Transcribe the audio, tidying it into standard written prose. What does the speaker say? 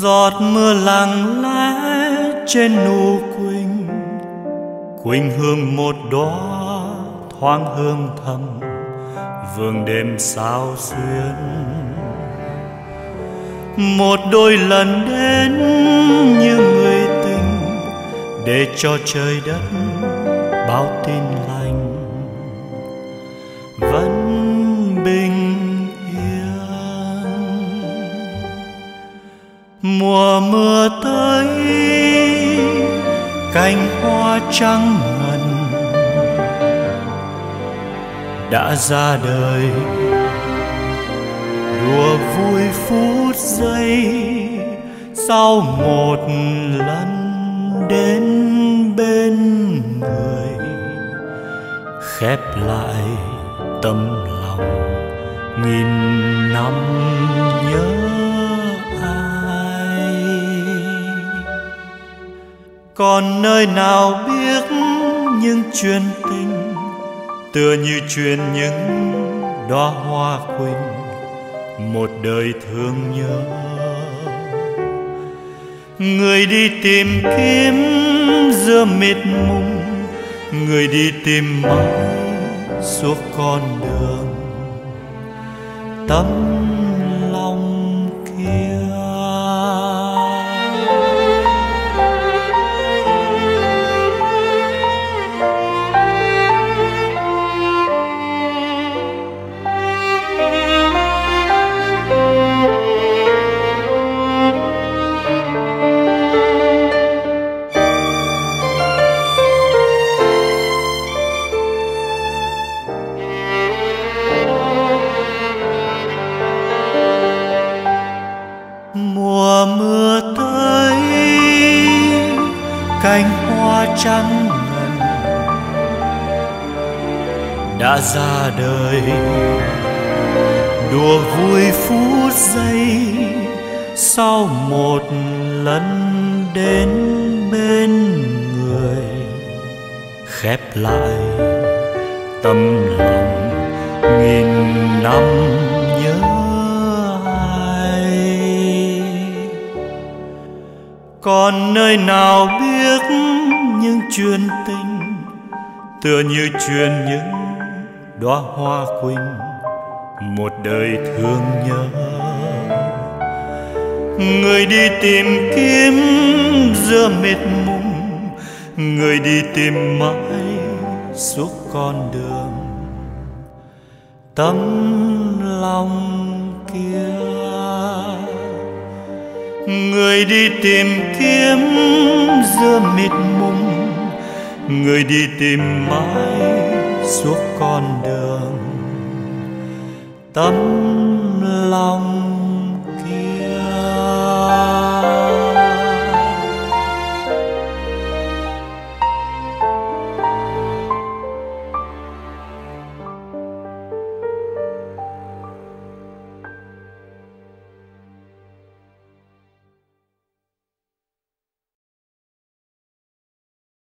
Giọt mưa lặng lẽ trên nụ quỳnh, quỳnh hương một đóa thoáng hương thầm, vương đêm sao xuyên. Một đôi lần đến như người tình, để cho trời đất báo tin lành vẫn bình yên. Mùa mưa tới, cành hoa trắng ngần đã ra đời, đùa vui phút giây sau một lần đến bên người, khép lại tấm lòng nghìn năm nhớ ai. Còn nơi nào biết những chuyện tình, tựa như chuyện những đóa hoa quỳnh, một đời thương nhớ. Người đi tìm kiếm giữa mịt mùng, người đi tìm mãi suốt con đường tấm lòng kia. Mùa mưa tới, cành hoa trắng ngần đã ra đời, đùa vui phút giây sau một lần đến bên người, khép lại tấm lòng nghìn năm nhớ. Còn nơi nào biết những chuyện tình, tựa như chuyện những đóa hoa quỳnh, một đời thương nhớ. Người đi tìm kiếm giữa mịt mùng, người đi tìm mãi suốt con đường tấm lòng kia. Người đi tìm kiếm giữa mịt mùng, người đi tìm mãi suốt con đường tấm lòng